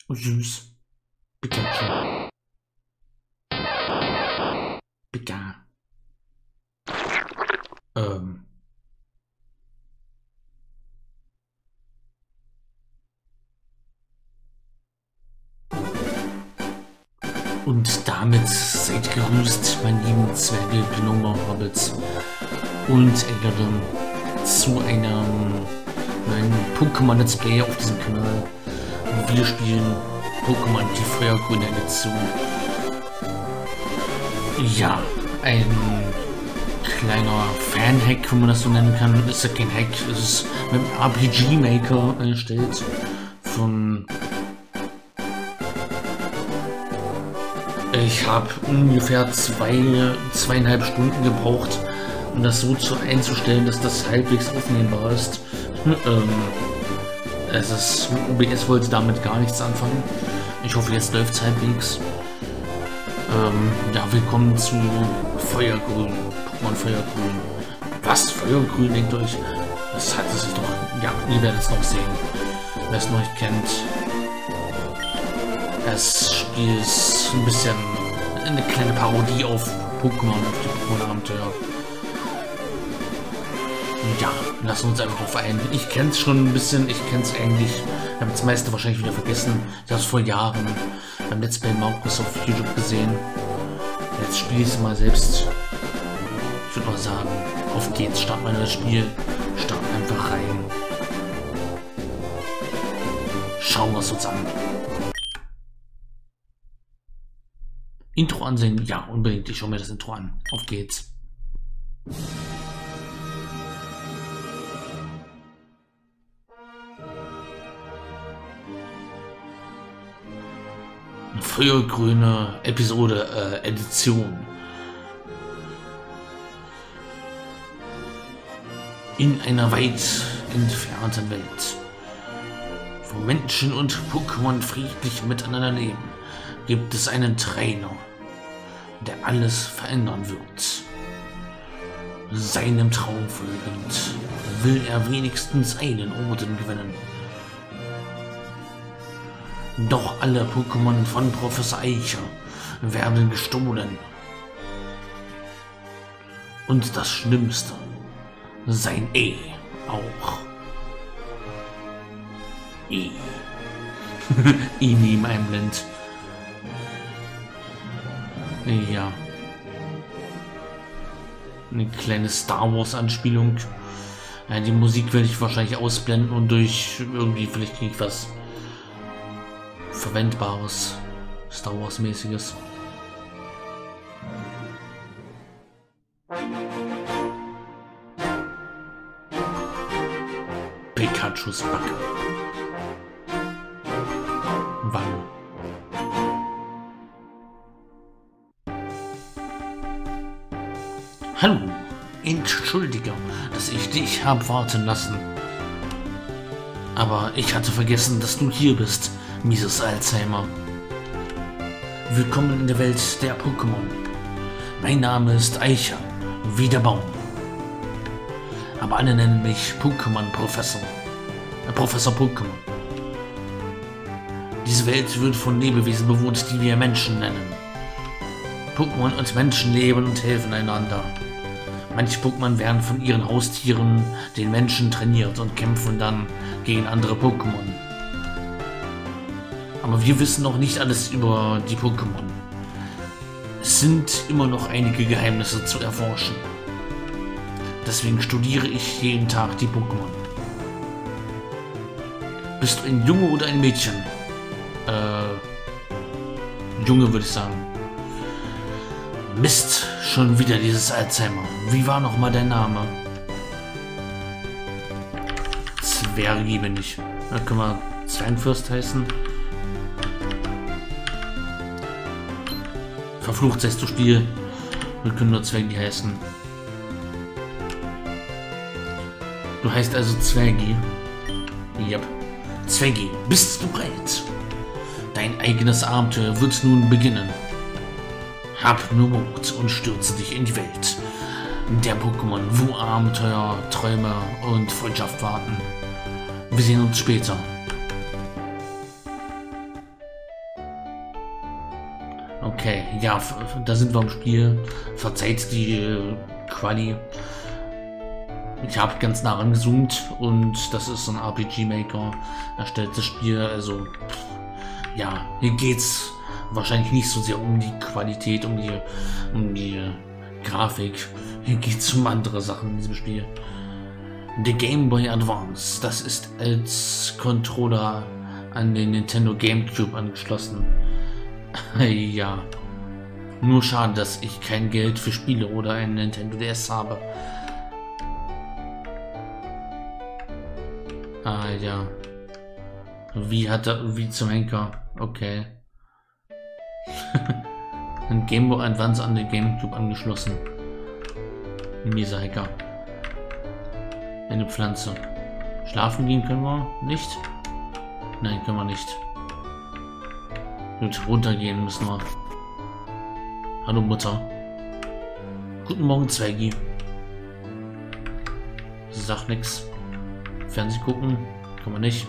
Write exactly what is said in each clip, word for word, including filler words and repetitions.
Oh, süß. Pikachu. Pika. Ähm. Und damit seid gegrüßt, meine lieben Zwerge, Gnome, Hobbits und Engeln zu einem neuen Pokémon Let's Play auf diesem Kanal. Wir spielen Pokémon die Feuergrüne Edition. Ja, ein kleiner Fan-Hack, wenn man das so nennen kann. Ist ja kein Hack, es ist mit dem R P G Maker erstellt von... Ich habe ungefähr zwei, zweieinhalb Stunden gebraucht, um das so zu einzustellen, dass das halbwegs aufnehmbar ist. Ähm, es ist, O B S wollte damit gar nichts anfangen. Ich hoffe, jetzt läuft es halbwegs. Ähm, ja, willkommen zu Feuergrün. Pokémon Feuergrün. Was? Feuergrün, denkt euch? Das hat es sich doch... Ja, ihr werdet es noch sehen. Wer es noch nicht kennt. Das Spiel ist ein bisschen eine kleine Parodie auf Pokémon, auf die Pokémon-Abenteuer. Ja, lassen wir uns einfach drauf ein. Ich kenne es schon ein bisschen, ich kenne es eigentlich. Ich habe das meiste wahrscheinlich wieder vergessen. Ich habe es vor Jahren beim Let's Play Markus auf YouTube gesehen. Jetzt spiele ich es mal selbst. Ich würde mal sagen, auf geht's, starten wir das Spiel. Starten einfach rein. Schauen wir es uns an. Intro ansehen? Ja, unbedingt. Ich schaue mir das Intro an. Auf geht's. Feuergrüne Episode, äh, Edition. In einer weit entfernten Welt, wo Menschen und Pokémon friedlich miteinander leben, gibt es einen Trainer, der alles verändern wird. Seinem Traum folgend will er wenigstens einen Orden gewinnen. Doch alle Pokémon von Professor Eicher werden gestohlen. Und das Schlimmste, sein E auch. E. I neben einem Land. Ja. Eine kleine Star Wars Anspielung. Ja, die Musik werde ich wahrscheinlich ausblenden und durch irgendwie vielleicht kriege ich was Verwendbares, Star Wars mäßiges. Pikachus Backe. Wann? Hallo, entschuldige, dass ich dich habe warten lassen. Aber ich hatte vergessen, dass du hier bist, mieses Alzheimer. Willkommen in der Welt der Pokémon. Mein Name ist Eicher, wie der Baum. Aber alle nennen mich Pokémon-Professor. Äh, Professor Pokémon. Diese Welt wird von Lebewesen bewohnt, die wir Menschen nennen. Pokémon und Menschen leben und helfen einander. Manche Pokémon werden von ihren Haustieren, den Menschen, trainiert und kämpfen dann gegen andere Pokémon. Aber wir wissen noch nicht alles über die Pokémon. Es sind immer noch einige Geheimnisse zu erforschen. Deswegen studiere ich jeden Tag die Pokémon. Bist du ein Junge oder ein Mädchen? Äh, Junge würde ich sagen. Mist, schon wieder dieses Alzheimer. Wie war noch mal dein Name? Zwergi bin ich. Da können wir Zwergenfürst heißen. Verflucht seist du Spiel. Wir können nur Zwergi heißen. Du heißt also Zwergi. Yep. Zwergi, bist du bereit? Dein eigenes Abenteuer wird nun beginnen. Hab nur Mut und stürze dich in die Welt der Pokémon, wo Abenteuer, Träume und Freundschaft warten. Wir sehen uns später. Okay, ja, da sind wir im Spiel. Verzeiht die äh, Quali. Ich habe ganz nah rangezoomt und das ist so ein R P G-Maker. Erstellt das Spiel, also ja, hier geht's wahrscheinlich nicht so sehr um die Qualität, um die, um die äh, Grafik. Hier geht's um andere Sachen in diesem Spiel. Der Game Boy Advance, das ist als Controller an den Nintendo GameCube angeschlossen. Ja, nur schade, dass ich kein Geld für Spiele oder einen Nintendo D S habe. Ah ja, wie hat er, wie zum Henker, okay. Ein Game Boy Advance an den GameCube angeschlossen. Mieser Hacker. Eine Pflanze. Schlafen gehen können wir nicht? Nein, können wir nicht. Gut, runtergehen müssen wir. Hallo Mutter. Guten Morgen, Zwergi. Sag nix. Fernsehen gucken? Kann man nicht.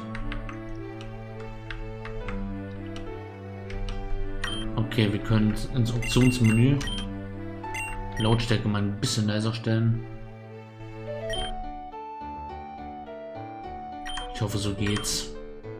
Okay, wir können ins Optionsmenü Lautstärke mal ein bisschen leiser stellen. Ich hoffe, so geht's.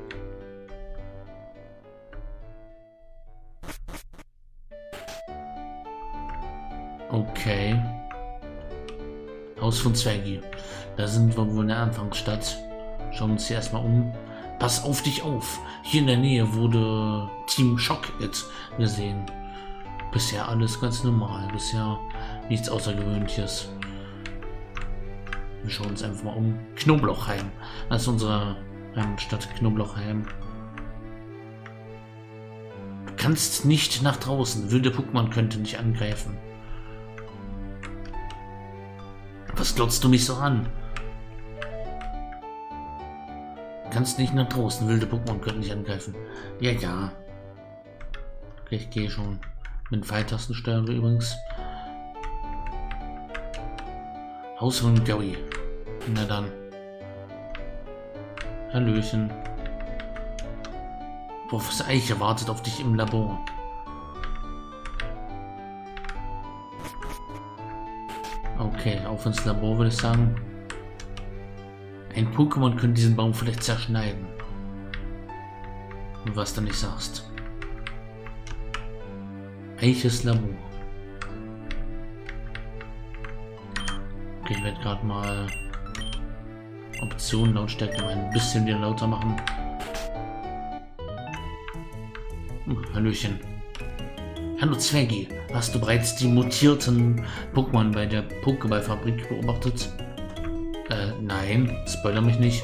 Okay. Haus von Zwergi. Da sind wir wohl in der Anfangsstadt. Schauen wir uns hier erstmal um. Pass auf dich auf. Hier in der Nähe wurde Team Shock-It gesehen. Bisher alles ganz normal. Bisher nichts Außergewöhnliches. Wir schauen uns einfach mal um. Knoblauchheim. Das ist unsere Stadt Knoblauchheim. Du kannst nicht nach draußen. Wilde Pokémon könnte dich angreifen. Was glotzt du mich so an? Du kannst nicht nach draußen. Wilde Pokémon könnten dich angreifen. Ja, ja. Okay, ich gehe schon. Mit Pfeiltasten steuern wir übrigens. Haus von Gaui. Na dann. Hallöchen. Professor Eiche wartet auf dich im Labor. Okay, auf ins Labor würde ich sagen. Ein Pokémon könnte diesen Baum vielleicht zerschneiden. Was du nicht sagst. Eiches Labor. Okay, ich werde gerade mal Optionen Lautstärke mal ein bisschen wieder lauter machen. Hm, Hallöchen. Hallo Zwergi, hast du bereits die mutierten Pokémon bei der Pokéball-Fabrik beobachtet? Äh, nein, spoiler mich nicht.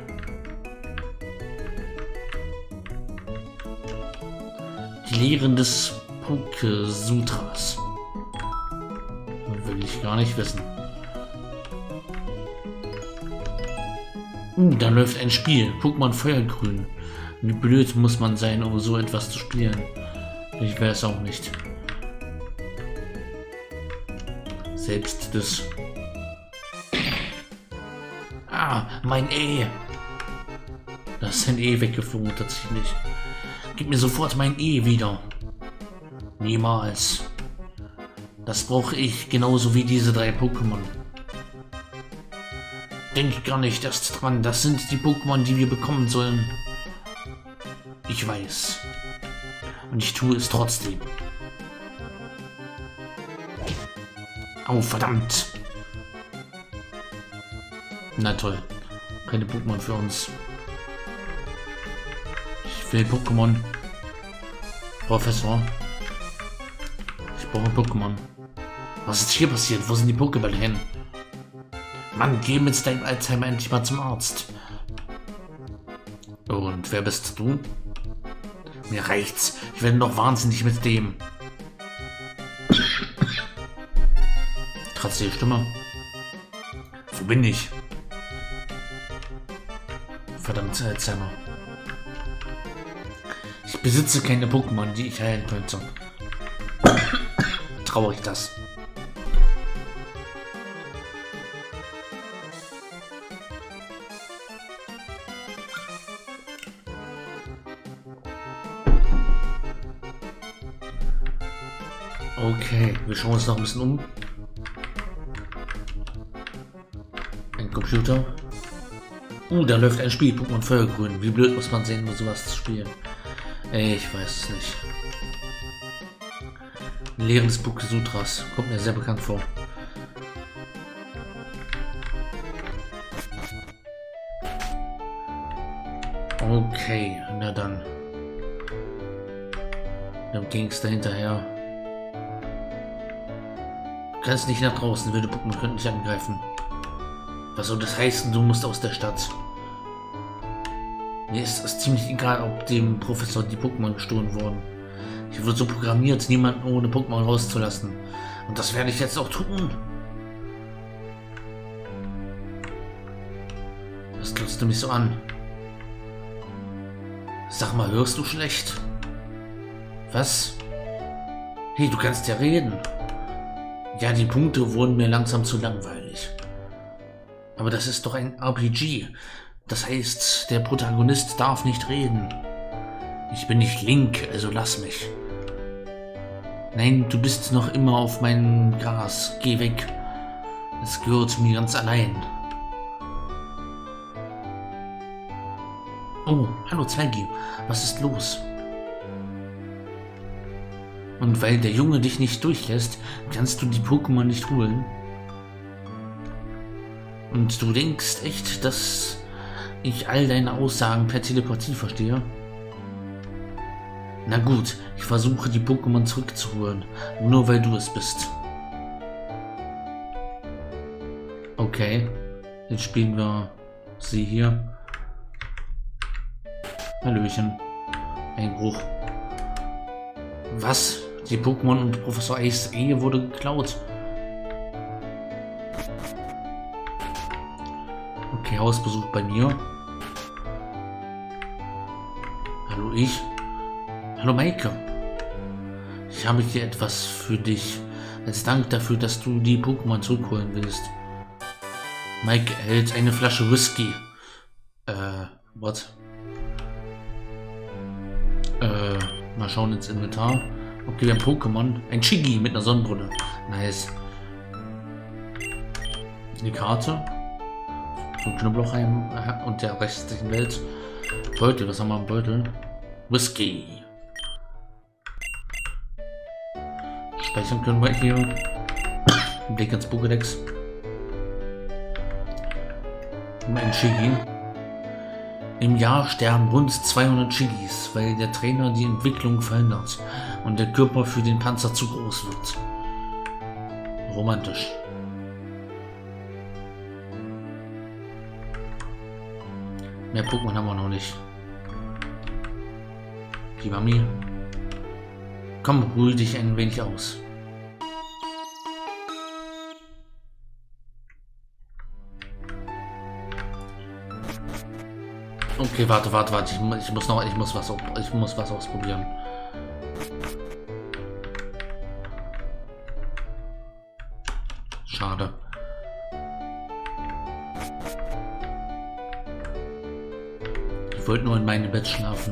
Die Lehren des Poké-Sutras. Will ich gar nicht wissen. Uh, da läuft ein Spiel. Pokémon Feuergrün. Wie blöd muss man sein, um so etwas zu spielen? Ich wäre es auch nicht. Selbst das. Ah, mein E. Da ist ein E weggeflogen tatsächlich. Gib mir sofort mein E wieder. Niemals. Das brauche ich genauso wie diese drei Pokémon. Denk gar nicht erst dran. Das sind die Pokémon, die wir bekommen sollen. Ich weiß. Und ich tue es trotzdem. Oh, verdammt. Na toll. Keine Pokémon für uns. Ich will Pokémon. Professor. Ich brauche Pokémon. Was ist hier passiert? Wo sind die Pokébälle hin? Mann, geh mit deinem Alzheimer endlich mal zum Arzt. Und wer bist du? Mir reicht's. Ich werde noch wahnsinnig mit dem. Kratzt die Stimme. Wo bin ich? Verdammt, Alzheimer. Ich besitze keine Pokémon, die ich heilen könnte. Traurig das. Okay, wir schauen uns noch ein bisschen um. Ein Computer. Uh, da läuft ein Spiel, Pokémon Feuergrün. Wie blöd muss man sehen, um sowas zu spielen? Ey, ich weiß es nicht. Lehren des Poké-Sutras. Kommt mir sehr bekannt vor. Okay, na dann. Dann ging es da hinterher. Du kannst nicht nach draußen, wilde Pokémon könnten dich angreifen. Was soll das heißen, du musst aus der Stadt? Mir ist es ziemlich egal, ob dem Professor die Pokémon gestohlen wurden. Ich wurde so programmiert, niemanden ohne Pokémon rauszulassen. Und das werde ich jetzt auch tun. Was glotzt du mich so an? Sag mal, hörst du schlecht? Was? Hey, du kannst ja reden. Ja, die Punkte wurden mir langsam zu langweilig. Aber das ist doch ein R P G. Das heißt, der Protagonist darf nicht reden. Ich bin nicht Link, also lass mich. Nein, du bist noch immer auf meinem Gras. Geh weg. Es gehört mir ganz allein. Oh, hallo Zweigi. Was ist los? Und weil der Junge dich nicht durchlässt, kannst du die Pokémon nicht holen? Und du denkst echt, dass ich all deine Aussagen per Telepathie verstehe? Na gut, ich versuche die Pokémon zurückzuholen, nur weil du es bist. Okay, jetzt spielen wir sie hier. Hallöchen. Einbruch. Was? Die Pokémon und Professor Ace Ehe wurde geklaut. Okay, Hausbesuch bei mir. Hallo ich. Hallo Maike. Ich habe hier etwas für dich. Als Dank dafür, dass du die Pokémon zurückholen willst. Maike erhält eine Flasche Whisky. Äh, what? Äh, mal schauen ins Inventar. Okay, wir haben Pokémon. Ein Chigi mit einer Sonnenbrille. Nice. Die Karte. So Knoblauchheim und der restlichen Welt. Beutel, was haben wir am Beutel? Whisky. Speichern können wir hier. Blick ins Pokédex. Ein Chigi. Im Jahr sterben rund zweihundert Chigis, weil der Trainer die Entwicklung verhindert und der Körper für den Panzer zu groß wird. Romantisch. Mehr Pokémon haben wir noch nicht. Die Mami. Komm, ruh dich ein wenig aus. Okay, warte, warte, warte. Ich, ich muss noch, ich muss was, ich muss was ausprobieren. Schade. Ich wollte nur in meinem Bett schlafen.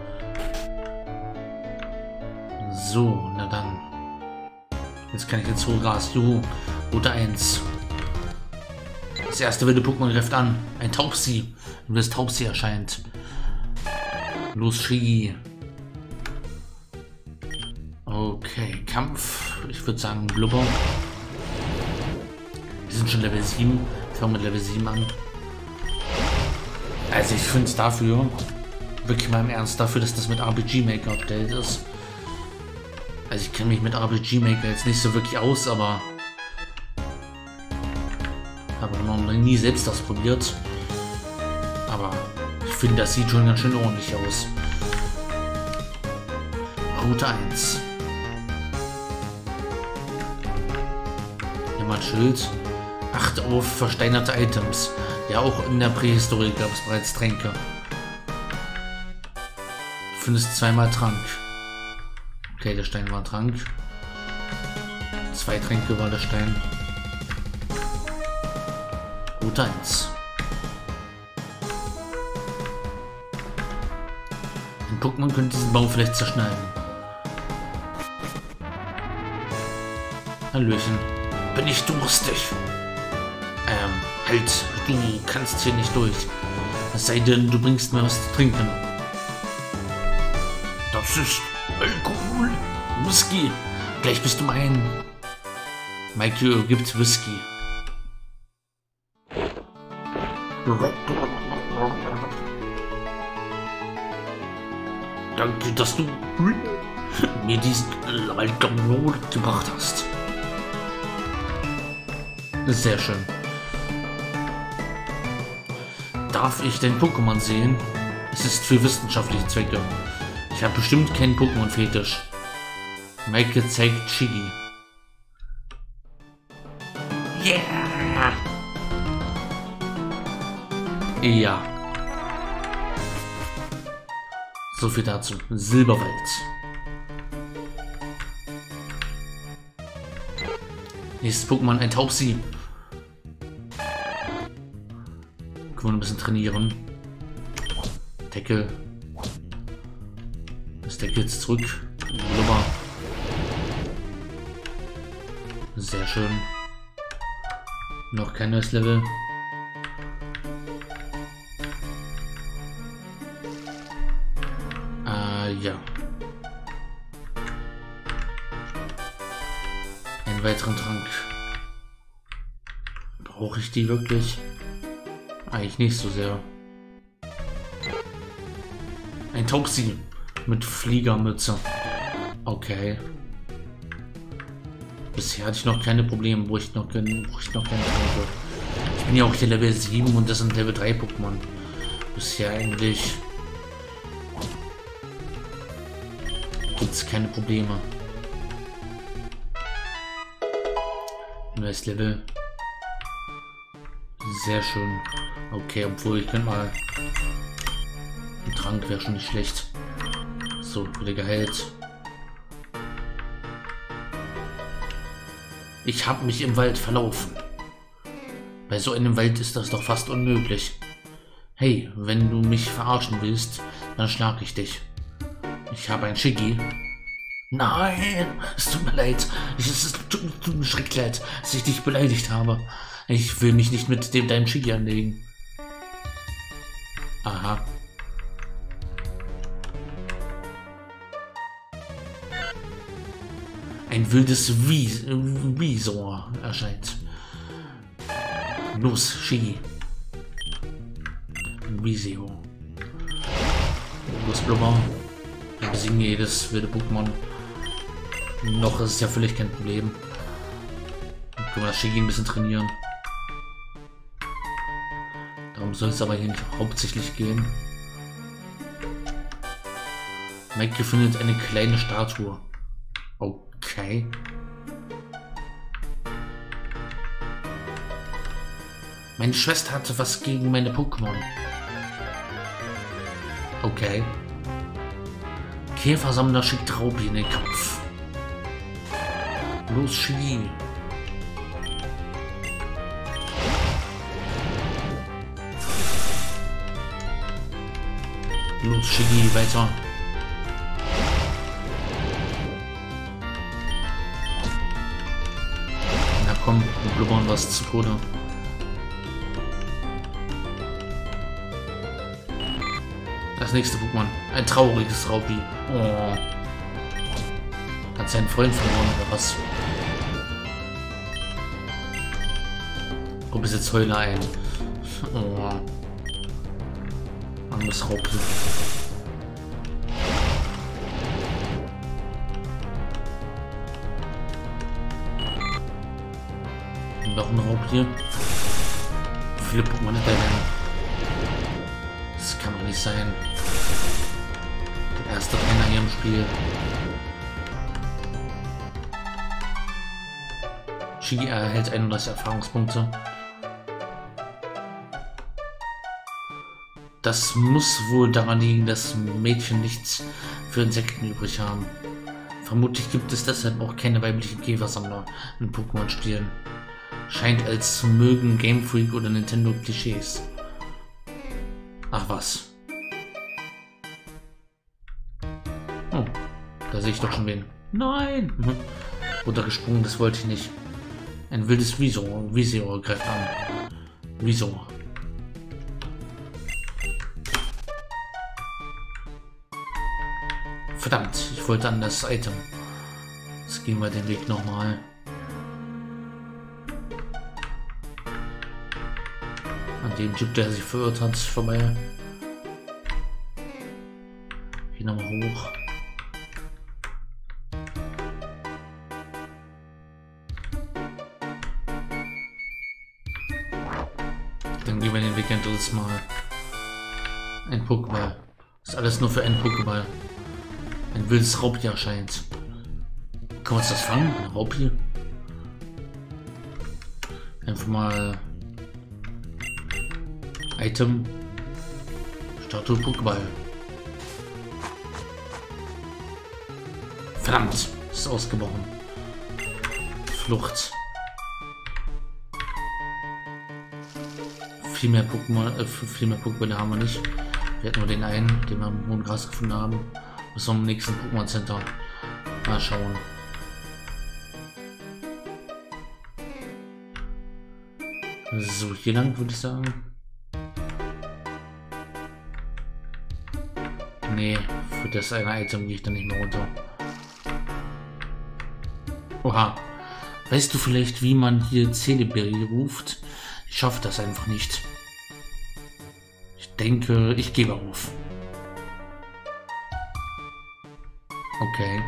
So, na dann. Jetzt kann ich ins Hohlgras. Juhu. Route eins. Das erste wilde Pokémon greift an. Ein Taubsi. Und das Taubsi erscheint. Los, Shigi. Okay, Kampf. Ich würde sagen Blubber. Wir sind schon Level sieben. Ich fange mit Level sieben an. Also ich finde es dafür, wirklich mal im Ernst, dafür, dass das mit R P G Maker Update ist. Also ich kenne mich mit R P G Maker jetzt nicht so wirklich aus, aber habe noch nie selbst das probiert. Aber ich finde, das sieht schon ganz schön ordentlich aus. Route eins. Hier mal ein Schild. Achte auf versteinerte Items. Ja, auch in der Prähistorie gab es bereits Tränke. Du findest zweimal Trank. Okay, der Stein war ein Trank. Zwei Tränke war der Stein. Route eins. Ein Pokémon könnte diesen Baum vielleicht zerschneiden. Hallöchen. Bin ich durstig? Ähm, halt, du kannst hier nicht durch. Es sei denn, du bringst mir was zu trinken. Das ist Alkohol. Whisky. Gleich bist du mein. Michael gibt Whisky. Danke, dass du mir diesen Alkohol gebracht hast. Sehr schön. Darf ich dein Pokémon sehen? Es ist für wissenschaftliche Zwecke. Ich habe bestimmt keinen Pokémon-Fetisch. Maike zeigt Shiggy. Yeah! Ja. So viel dazu. Silberwald. Nächstes Pokémon, ein Taubsi. Können wir ein bisschen trainieren. Deckel. Das Deckel jetzt zurück. Blubber. Sehr schön. Noch kein neues Level. Äh, ja. Einen weiteren Trank. Brauche ich die wirklich? Eigentlich nicht so sehr. Ein Taubsi mit Fliegermütze. Okay. Bisher hatte ich noch keine Probleme, wo ich noch, wo ich noch keine Tränke. Ich bin ja auch hier Level sieben und das sind Level drei Pokémon. Bisher eigentlich gibt es keine Probleme. Neues Level. Sehr schön. Okay, obwohl ich könnte mal... Ein Trank wäre schon nicht schlecht. So, wieder geheilt. Ich habe mich im Wald verlaufen. Bei so einem Wald ist das doch fast unmöglich. Hey, wenn du mich verarschen willst, dann schlag ich dich. Ich habe ein Shiggy. Nein, es tut mir leid. Es, es tut, tut mir schrecklich leid, dass ich dich beleidigt habe. Ich will mich nicht mit dem deinem Shiggy anlegen. Aha. Ein wildes Wies Visor erscheint. Los, Shiggy. Visio. Los, Blubber. Wir besiegen jedes wilde Pokémon. Noch ist es ja völlig kein Problem. Dann können wir das Shiggy ein bisschen trainieren. Darum soll es aber hier nicht hauptsächlich gehen. Mike findet eine kleine Statue. Okay. Meine Schwester hatte was gegen meine Pokémon. Okay. Käfersammler schickt Raupi in den Kampf. Los, Shiggy. Los, Shiggy, weiter. Na komm, wir blubbern was zu Tode. Das nächste Pokémon. Ein trauriges Raupi. Oh. Hat seinen Freund verloren oder was? Raupi setzt Heuler ein. Oh. Armes Raupi. Noch ein Raupi. Wie viele Pokémon hat er denn? Das kann doch nicht sein. Der erste Trainer hier im Spiel. Shiggy erhält einunddreißig Erfahrungspunkte. Das muss wohl daran liegen, dass Mädchen nichts für Insekten übrig haben. Vermutlich gibt es deshalb auch keine weiblichen Käfersammler in Pokémon-Spielen. Scheint, als mögen Game Freak oder Nintendo Klischees. Ach was. Oh, da sehe ich doch schon wen. Nein! Runtergesprungen, das wollte ich nicht. Ein wildes Visor. Visor greift an. Visor. Verdammt, ich wollte an das Item. Jetzt gehen wir den Weg nochmal. An dem Typ, der sich verirrt hat, vorbei. Hier nochmal hoch. Dann gehen wir den Weg ein drittes Mal. Ein Pokéball. Das ist alles nur für einen Pokéball. Ein wildes Raupi erscheint. Können wir uns das fangen? Ein Raupi? Einfach mal Item. Statue Pokéball. Verdammt, ist ausgebrochen. Flucht. Viel mehr Pokémon, äh, viel mehr Pokémon haben wir nicht. Wir hatten nur den einen, den wir im hohen Gras gefunden haben. Bis zum nächsten Pokémon Center. Mal schauen. So, hier lang würde ich sagen. Nee, für das eine Item gehe ich dann nicht mehr runter. Oha. Weißt du vielleicht, wie man hier Celeberry ruft? Ich schaffe das einfach nicht. Ich denke, ich gebe auf. Okay.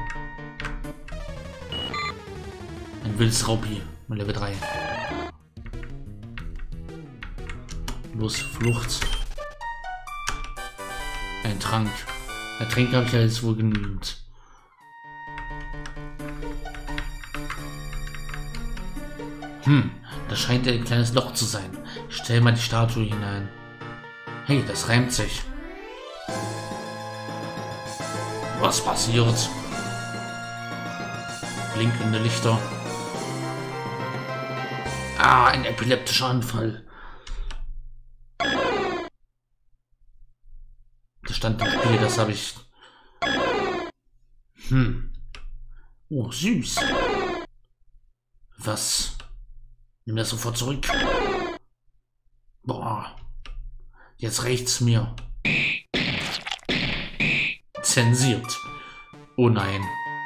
Ein wildes Raupi mit Level drei. Los, Flucht. Ein Trank. Ein Trank habe ich ja jetzt wohl genügend. Hm, das scheint ein kleines Loch zu sein. Ich stell mal die Statue hinein. Hey, das reimt sich. Was passiert? Blinkende Lichter. Ah, ein epileptischer Anfall. Das stand im Spiel, das habe ich... Hm. Oh, süß. Was? Nimm das sofort zurück. Boah. Jetzt reicht's mir. Zensiert. Oh nein.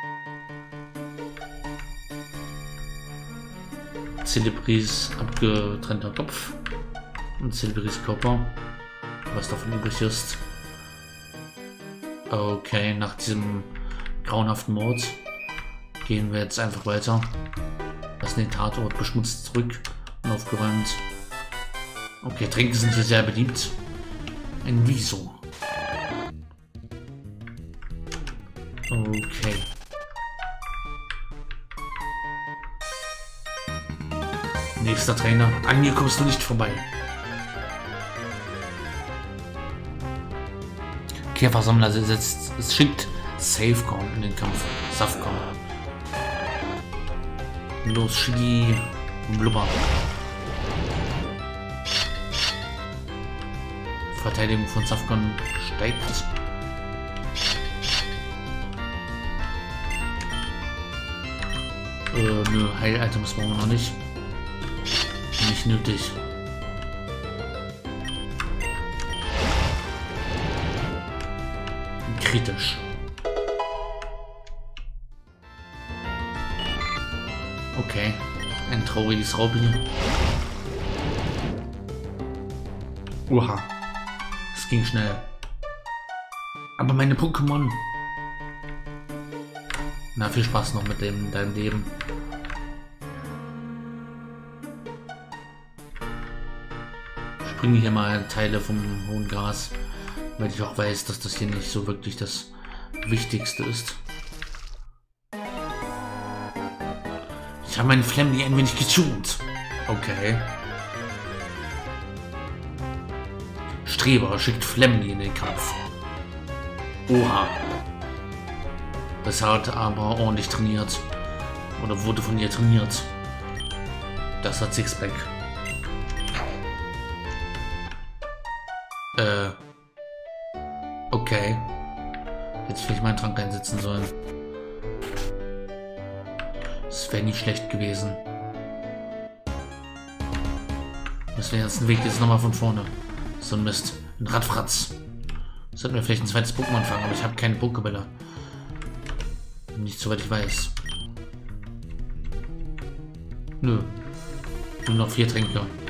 Celebrys abgetrennter Kopf. Und Celebrys Körper. Was davon übrig ist. Okay, nach diesem grauenhaften Mord gehen wir jetzt einfach weiter. Lassen den Tatort beschmutzt zurück und aufgeräumt. Okay, Tränke sind hier sehr beliebt. Ein Visor. Okay. Nächster Trainer. An mir kommst du nicht vorbei. Käfersammler setzt, es schickt Safecon in den Kampf. Safcon. Los, Shigi und Blubber. Verteidigung von Safcon steigt. Äh, nö, Heil-Items brauchen wir noch nicht. Nicht nötig. Kritisch. Okay, ein trauriges Raupi. Oha, es ging schnell. Aber meine Pokémon. Na, viel Spaß noch mit dem in deinem Leben. Ich bringe hier mal Teile vom hohen Gras, weil ich auch weiß, dass das hier nicht so wirklich das Wichtigste ist. Ich habe meinen Flamly ein wenig getunt. Okay. Streber schickt Flamly in den Kampf. Oha. Das hat aber ordentlich trainiert. Oder wurde von ihr trainiert. Das hat Sixpack. Äh. Okay. Hätte ich vielleicht meinen Trank einsetzen sollen. Das wäre nicht schlecht gewesen. Das wäre jetzt ein Weg, jetzt nochmal von vorne. So ein Mist. Ein Radfratz. Sollten wir vielleicht ein zweites Pokémon fangen, aber ich habe keine Pokébälle. Nicht soweit ich weiß. Nö. Nur noch vier Tränke.